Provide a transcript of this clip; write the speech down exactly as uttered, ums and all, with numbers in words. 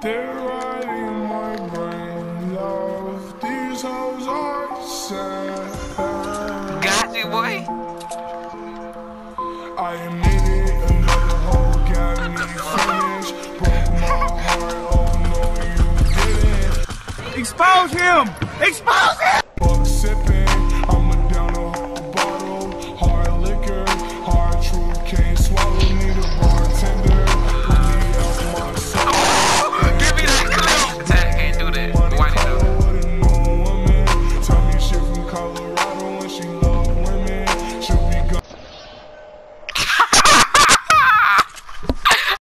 They're riding my brain, love. These hoes are sad. Got you, boy. I admit it, another hoe got me finished. Broke my heart, oh no you didn't. Expose him! Expose him!